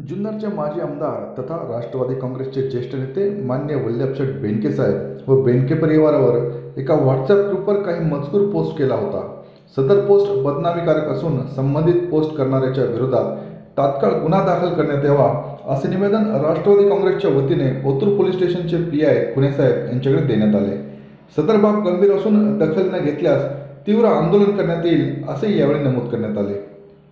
जुन्नरचे माजी आमदार तथा राष्ट्रवादी काँग्रेसचे ज्येष्ठ नेते मान्य वल्लभशेठ बेनके साहेब व बेनके परिवारावर एका व्हॉट्सअप ग्रुपवर काही मजकूर पोस्ट केला होता। सदर पोस्ट बदनामीकारक असून संबंधित पोस्ट करणाऱ्याच्या विरोधात तात्काळ गुन्हा दाखल करण्यात यावा असे निवेदन राष्ट्रवादी काँग्रेसच्या वतीने ओतूर पोलीस स्टेशनचे PI खुने साहेब यांच्याकडे देण्यात आले। सदर बाब गंभीर असून दखल न घेतल्यास तीव्र आंदोलन करण्यात येईल असे यावेळी नमूद करण्यात आले।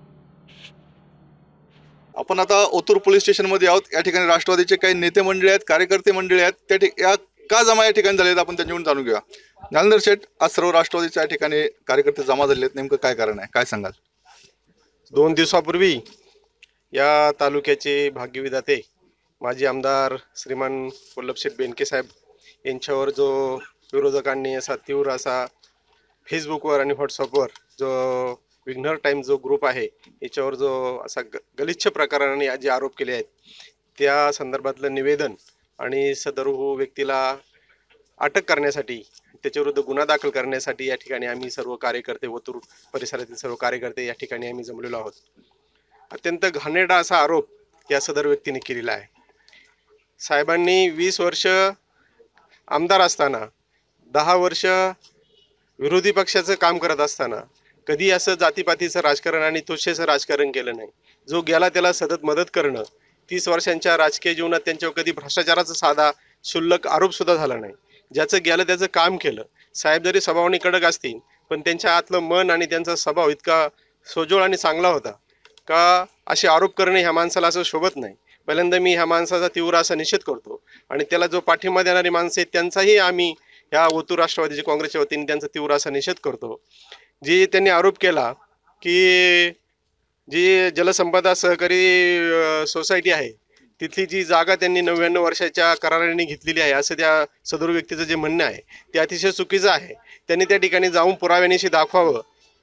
आपण आता ओतूर पोलीस स्टेशनमध्ये आहोत। या ठिकाणी राष्ट्रवादीचे काही नेते मंडळी आहेत, कार्यकर्ते मंडळी आहेत। या का जमा या ठिकाणी झालेत आपण त्यांच्याकडून जाणून घेऊया। जालंधर शेठ, आज सर्व राष्ट्रवादीच्या या ठिकाणी कार्यकर्ते जमा झाले आहेत, नेमकं काय कारण आहे, काय सांगाल? 2 दिवसापूर्वी या तालुक्याचे भाग्यविधाते माजी आमदार श्रीमान वल्लभशेठ बेनके साहेब यांच्यावर जो विरोधकांनी असा तीव्र असा फेसबुकवर आणि व्हॉट्सअपवर जो विघ्नर टाइम जो ग्रुप आहे याच्यावर जो असा गलिच्छ प्रकाराने जे आरोप केले आहेत त्या संदर्भातलं निवेदन आणि सदर व्यक्तीला अटक करण्यासाठी, त्याच्याविरुद्ध गुन्हा दाखल करण्यासाठी या ठिकाणी आम्ही सर्व कार्यकर्ते, ओतूर परिसरातील सर्व कार्यकर्ते या ठिकाणी आम्ही जमलेलो आहोत। अत्यंत घाणेरडा असा आरोप या सदर व्यक्तीने केलेला आहे। साहेबांनी 20 वर्ष आमदार असताना, 10 वर्ष विरोधी पक्षाचं काम करत असताना कधी असं जातीपातीचं राजकारण आणि तुच्छेचं राजकारण केलं नाही। जो गेला त्याला सतत मदत करणं, 30 वर्षांच्या राजकीय जीवनात त्यांच्यावर कधी भ्रष्टाचाराचा साधा क्षुल्लक आरोप सुद्धा झाला नाही। ज्याचं गेलं त्याचं काम केलं। साहेब जरी स्वभावाने कडक असतील पण त्यांच्या आतलं मन आणि त्यांचा स्वभाव इतका सोजवळ आणि चांगला होता का असे आरोप करणे ह्या माणसाला असं शोभत नाही। पहिल्यांदा मी ह्या माणसाचा तीव्र असा निषेध करतो आणि त्याला जो पाठिंबा देणारी माणसं आहेत त्यांचाही आम्ही ह्या ओतूर राष्ट्रवादीच्या काँग्रेसच्या वतीने त्यांचा तीव्र असा निषेध करतो। जी त्यांनी आरोप केला की जी जलसंपदा सहकारी सोसायटी आहे तिथली जी जागा त्यांनी 99 वर्षाच्या कराराने घेतलेली आहे असं त्या सदर व्यक्तीचं जे म्हणणं आहे ते अतिशय चुकीचं आहे। त्यांनी त्या ठिकाणी जाऊन पुराव्यानिशी दाखवावं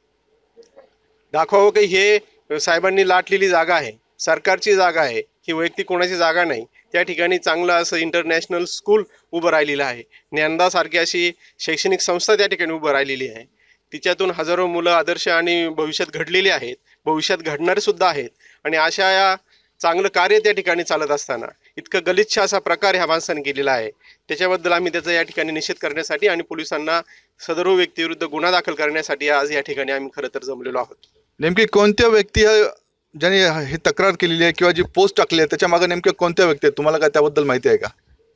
की हे साहेबांनी लाटलेली जागा आहे, सरकारची जागा आहे, ही वैयक्तिक कोणाची जागा नाही। त्या ठिकाणी चांगलं असं इंटरनॅशनल स्कूल उभं राहिलेलं आहे, ज्ञानदासारखी अशी शैक्षणिक संस्था त्या ठिकाणी उभं राहिलेली आहे। तिच्यातून हजारो मुलं आदर्श आणि भविष्यात घडलेली आहेत, भविष्यात घडणारे सुद्धा आहेत। आणि अशा या चांगलं कार्य त्या ठिकाणी चालत असताना इतकं गलिच्छ असा प्रकार ह्या माणसाने केलेला आहे, त्याच्याबद्दल आम्ही त्याचा या ठिकाणी निषेध करण्यासाठी आणि पोलिसांना सदर व्यक्तीविरुद्ध गुन्हा दाखल करण्यासाठी आज या ठिकाणी आम्ही खरं तर जमलेलो आहोत। नेमकी कोणत्या व्यक्ती ज्याने ही तक्रार केलेली आहे किंवा जी पोस्ट टाकली आहे त्याच्या मागे नेमक्या कोणत्या व्यक्ती आहेत, तुम्हाला काय त्याबद्दल माहिती आहे का?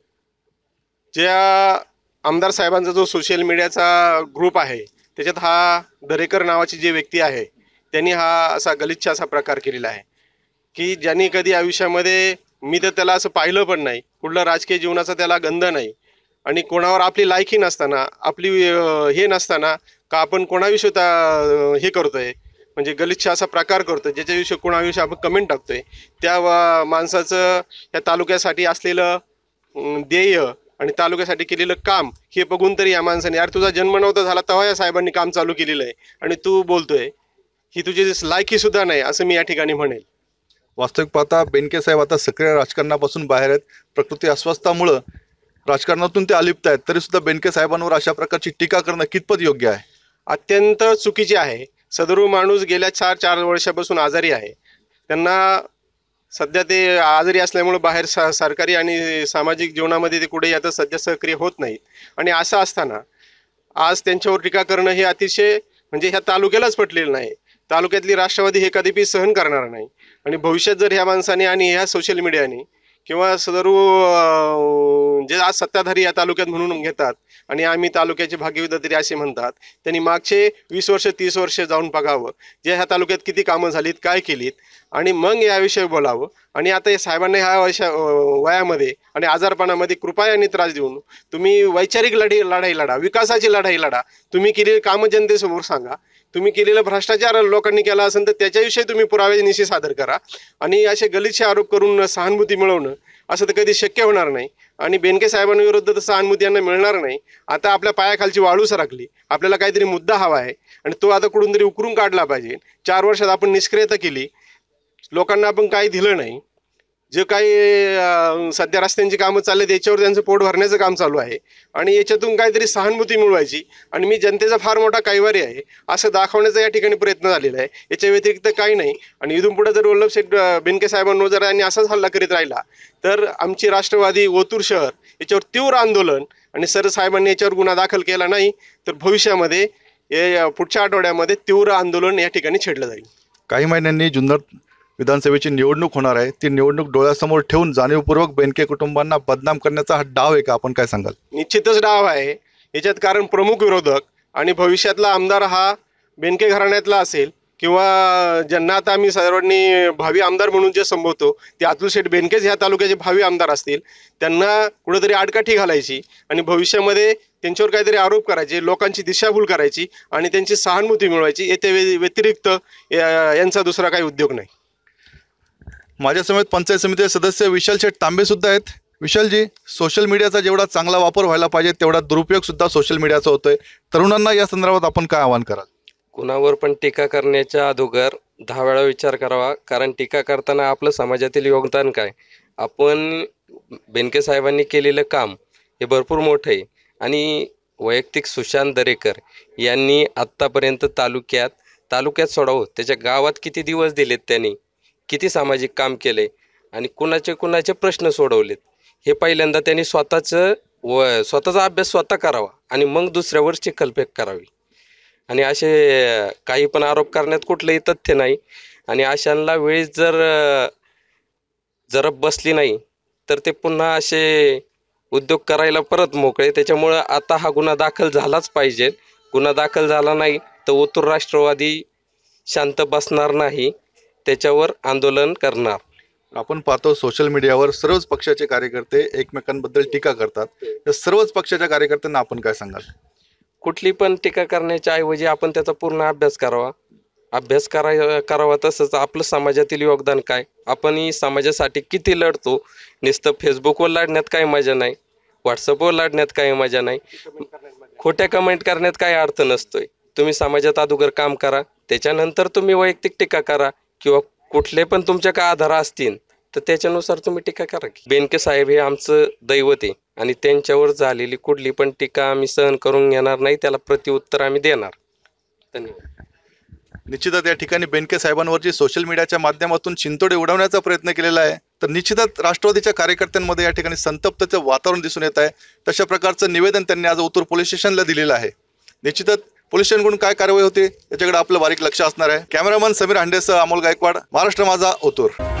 ज्या आमदार साहेबांचा जो सोशल मीडियाचा ग्रुप आहे त्याच्यात हा दरेकर नावाची जी व्यक्ती आहे त्यांनी हा असा गलिच्छ असा प्रकार केलेला आहे की ज्यांनी कधी आयुष्यामध्ये, मी तर त्याला असं पाहिलं पण नाही, कुठलं राजकीय जीवनाचा त्याला गंध नाही आणि कोणावर आपली लायकी नसताना, आपली हे नसताना का आपण कोणाविषयी हे करतोय, म्हणजे गलिच्छ असा प्रकार करतोय, ज्याच्याविषयी कोणाविषयी आपण कमेंट टाकतोय, त्या माणसाचं या तालुक्यासाठी असलेलं ध्येय आणि तालुक्यासाठी केलेलं काम हे बघून तरी या माणसाने, यार तुझा जन्म नव्हता झाला तेव्हा या साहेबांनी काम चालू केलेलं आहे आणि तू बोलतोय ही तुझी लायकी सुद्धा नाही असं मी या ठिकाणी म्हणेल। वास्तविक पाहता बेनके साहेब आता सक्रिय राजकारणापासून बाहेर आहेत। प्रकृती अस्वस्थामुळं राजकारणातून ते अलिप्त आहेत, तरी सुद्धा बेनके साहेबांवर अशा प्रकारची टीका करणं कितपत योग्य आहे? अत्यंत चुकीचे आहे। सदरू माणूस गेल्या 4 वर्षापासून आजारी आहे। त्यांना सध्या ते आजारी असल्यामुळे बाहेर सरकारी आणि सामाजिक जीवनामध्ये ते कुठेही आता सध्या सक्रिय होत नाहीत आणि असं असताना आज त्यांच्यावर टीका करणं हे अतिशय म्हणजे ह्या तालुक्यालाच पटलेलं नाही। तालुक्यातली राष्ट्रवादी हे कधीही सहन करणार नाही आणि भविष्यात जर ह्या माणसाने आणि ह्या सोशल मीडियाने किंवा सदरू जे आज सत्ताधारी या तालुक्यात म्हणून घेतात आणि आम्ही तालुक्याचे भाग्यविधाते असे म्हणतात, त्यांनी मागचे 20 वर्ष 30 वर्ष जाऊन बघावं जे ह्या तालुक्यात किती कामं झालीत, काय केलीत आणि मग याविषयी बोलावं। आणि आता या साहेबांना ह्या वयामध्ये आणि आजारपणामध्ये कृपयाने त्रास देऊन तुम्ही वैचारिक लढाई लढा, विकासाची लढाई लढा, तुम्ही केलेली कामं जनतेसमोर सांगा, तुम्ही केलेला भ्रष्टाचार लोकांनी केला असेल तर त्याच्याविषयी तुम्ही पुराव्यानिशी सादर करा आणि असे गलिच्छ आरोप करून सहानुभूती मिळवणं असं तर कधी शक्य होणार नाही आणि बेनके साहेबांविरुद्ध तर सहानुभूती यांना मिळणार नाही। आता आपल्या पायाखालची वाळू सरकली, आपल्याला काहीतरी मुद्दा हवा आहे आणि तो आता कुठून तरी उकरून काढला पाहिजे। 4 वर्षात आपण निष्क्रियता केली, लोकांना आपण काही दिलं नाही, जे काही सध्या रस्त्यांची कामं चालले त्याच्यावर त्यांचं पोट भरण्याचं काम चालू आहे आणि याच्यातून काहीतरी सहानुभूती मिळवायची आणि मी जनतेचा फार मोठा कैवारी आहे असं दाखवण्याचा या ठिकाणी प्रयत्न झालेला आहे. याच्या व्यतिरिक्त काही नाही. आणि इथून पुढे जर वल्लभशेठ बेनके साहेबांवर जर यांनी असाच हल्ला करीत राहिला तर आमची राष्ट्रवादी ओतूर शहर याच्यावर तीव्र आंदोलन आणि साहेबांनी याच्यावर गुन्हा दाखल केला नाही तर भविष्यामध्ये पुढच्या आठवड्यामध्ये तीव्र आंदोलन या ठिकाणी छेडलं जाईल. काही महिन्यांनी जुन्नर विधानसभेची निवडणूक होणार आहे. ती निवडणूक डोळ्यासमोर ठेवून जाणीवपूर्वक बेनके कुटुंबांना बदनाम करण्याचा हा डाव आहे का, आपण काय सांगाल? निश्चितच डाव आहे याच्यात. कारण प्रमुख विरोधक आणि भविष्यातला आमदार हा बेनके घराण्यातला असेल किंवा ज्यांना आता आम्ही सर्वांनी भावी आमदार म्हणून जे संबोधतो ते अतुल शेठ बेनकेच ह्या तालुक्याचे भावी आमदार असतील. त्यांना कुठेतरी आडकाठी घालायची आणि भविष्यामध्ये त्यांच्यावर काहीतरी आरोप करायचे, लोकांची दिशाभूल करायची आणि त्यांची सहानुभूती मिळवायची. याच्या व्यतिरिक्त यांचा दुसरा काही उद्योग नाही. माझ्यासमोर पंचायत समितीचे सदस्य विशाल शेठ तांबे सुद्धा आहेत. विशालजी, सोशल मीडियाचा जेवढा चांगला वापर व्हायला पाहिजे तेवढा दुरुपयोग सुद्धा सोशल मीडियाचा होतोय. तरुणांना या संदर्भात आपण काय आवाहन कराल? कुणावर पण टीका करण्याच्या अगोदर 10 वेळा विचार करावा. कारण टीका करताना आपलं समाजातील योगदान काय, आपण बेनके साहेबांनी केलेलं काम हे भरपूर मोठं आहे. आणि वैयक्तिक सुशांत दरेकर यांनी आत्तापर्यंत तालुक्यात सोडावं त्याच्या गावात किती दिवस दिलेत, त्यांनी किती सामाजिक काम केले आणि कुणाचे प्रश्न सोडवलेत हे पहिल्यांदा त्यांनी स्वतःचा अभ्यास स्वतः करावा आणि मग दुसऱ्यावर चिखलफेक करावी. आणि असे काही पण आरोप करण्यात कुठलंही तथ्य नाही. आणि अशांना वेळेस जर बसली नाही तर ते पुन्हा असे उद्योग करायला परत मोकळे. त्याच्यामुळं आता हा गुन्हा दाखल झालाच पाहिजे. गुन्हा दाखल झाला नाही तर ओतूर राष्ट्रवादी शांत बसणार नाही, त्याच्यावर आंदोलन करणार. आपण पाहतो सोशल मीडियावर सर्वच पक्षाचे कार्यकर्ते एकमेकांबद्दल टीका करतात. तर सर्वच पक्षाच्या कार्यकर्त्यांना आपण काय सांगाल? कुठली पण टीका करण्याच्या ऐवजी आपण त्याचा पूर्ण अभ्यास करावा. तसंच आपलं समाजातील योगदान काय, आपण समाजासाठी किती लढतो. नुसतं फेसबुकवर लढण्यात काही मजा नाही, व्हॉट्सअपवर लढण्यात काही मजा नाही, खोट्या कमेंट करण्यात काही अर्थ नसतोय. तुम्ही समाजात अगोदर काम करा, त्याच्यानंतर तुम्ही वैयक्तिक टीका करा किंवा कुठले पण तुमच्या काय आधार असतील तर त्याच्यानुसार तुम्ही टीका करा. बेनके साहेब हे आमचं दैवत आहे आणि त्यांच्यावर झालेली कुठली पण टीका आम्ही सहन करून घेणार नाही, त्याला प्रत्युत्तर आम्ही देणार. धन्यवाद. निश्चितच या ठिकाणी बेनके साहेबांवरची सोशल मीडियाच्या माध्यमातून शिंतोडे उडवण्याचा प्रयत्न केलेला आहे. तर निश्चितच राष्ट्रवादीच्या कार्यकर्त्यांमध्ये या ठिकाणी संतप्तचं वातावरण दिसून येत आहे. तशा प्रकारचं निवेदन त्यांनी आज ओतूर पोलीस स्टेशनला दिलेलं आहे. निश्चितच पोलीस स्टेशनकडून काय कारवाई होते याच्याकडे आपलं बारीक लक्ष असणार आहे. कॅमेरामन समीर हांडेसह अमोल गायकवाड, महाराष्ट्र माझा, ओतूर.